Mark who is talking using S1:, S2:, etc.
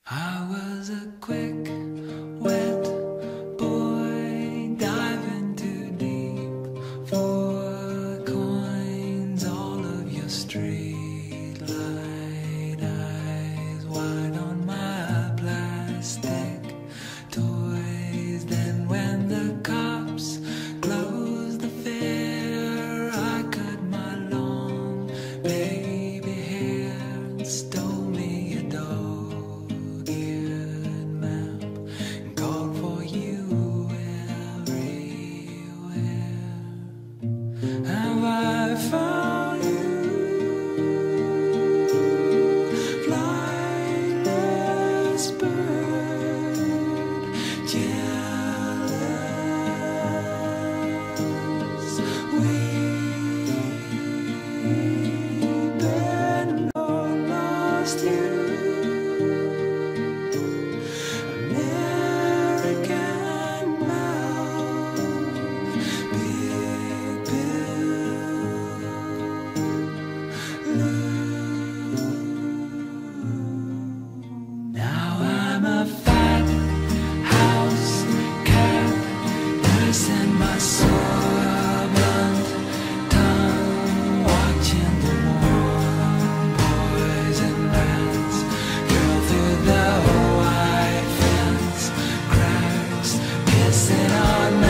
S1: I was a quick, wet boy diving too deep for coins. All of your street light eyes wide on my plastic toys. Then when the cops closed the fair, I cut my long baby hair and stole me a dog-eared map and called for you everywhere. Have I found you, flightless bird, jealous, weeping, or lost you? American mouth, big bill, now I'm a fat house cat, nursing my sorbent tongue, watching the warm poison rats curl through the white fence cracks, pissing on